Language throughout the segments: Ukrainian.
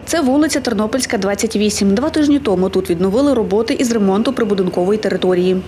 Це вулиця Тернопільська, 28. 2 тижні тому тут відновили роботи із ремонту прибудинкової території.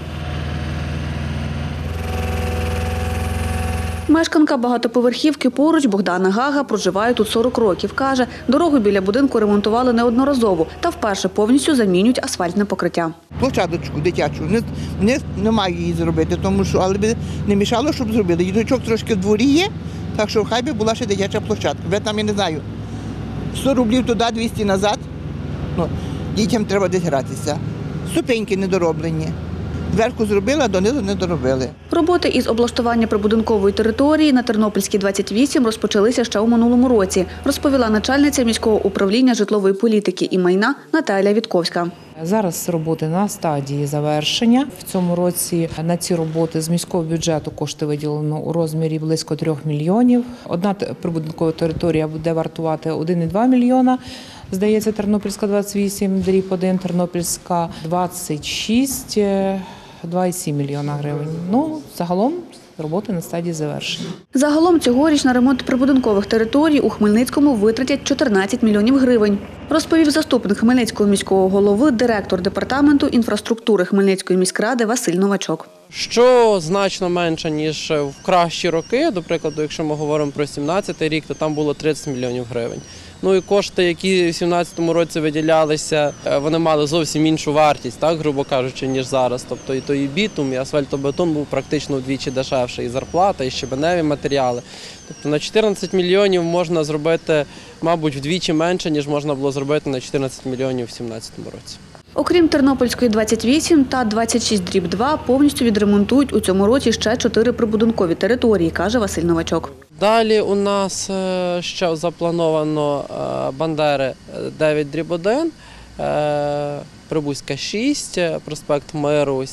Мешканка багатоповерхівки поруч Богдана Гага проживає тут 40 років. Каже, дорогу біля будинку ремонтували неодноразово та вперше повністю замінюють асфальтне покриття. Площадочку дитячу, не маю її зробити, тому що, але би не мішало, щоб зробили. Діточок трошки в дворі є, так що хай би була ще дитяча площадка. Ви там, я не знаю, 100 рублів туди, 200 назад. Ну, дітям треба десь гратися. Ступеньки недороблені. Зверху зробили, а донизу не доробили. Роботи із облаштування прибудинкової території на Тернопільській, 28 розпочалися ще у минулому році, розповіла начальниця міського управління житлової політики і майна Наталія Вітковська. Зараз роботи на стадії завершення. В цьому році на ці роботи з міського бюджету кошти виділено у розмірі близько 3 мільйонів. Одна прибудинкова територія буде вартувати 1,2 мільйона. Здається, Тернопільська 28, дріб 1, Тернопільська 26, 2,7 мільйона гривень. Ну, загалом роботи на стадії завершення. Загалом цьогоріч на ремонт прибудинкових територій у Хмельницькому витратять 14 мільйонів гривень, розповів заступник Хмельницького міського голови, директор департаменту інфраструктури Хмельницької міськради Василь Новачок. Що значно менше, ніж в кращі роки, до прикладу, якщо ми говоримо про 2017 рік, то там було 30 мільйонів гривень. Ну і кошти, які в 2017 році виділялися, вони мали зовсім іншу вартість, так, грубо кажучи, ніж зараз. Тобто і той бітум, і асфальтобетон був практично вдвічі дешевший, і зарплата, і щебеневі матеріали. Тобто на 14 мільйонів можна зробити, мабуть, вдвічі менше, ніж можна було зробити на 14 мільйонів в 2017 році. Окрім Тернопільської 28 та 26/2, повністю відремонтують у цьому році ще 4 прибудинкові території, каже Василь Новачок. Далі у нас ще заплановано Бандери 9/1, Прибузька 6, проспект Миру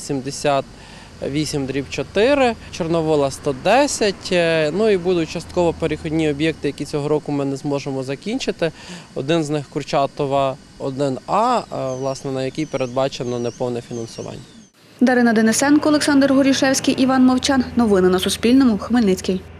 78/4, Чорновола 110, ну і будуть частково перехідні об'єкти, які цього року ми не зможемо закінчити. Один з них Курчатова 1А, власне, на який передбачено неповне фінансування. Дарина Денисенко, Олександр Горішевський, Іван Мовчан. Новини на Суспільному. Хмельницький.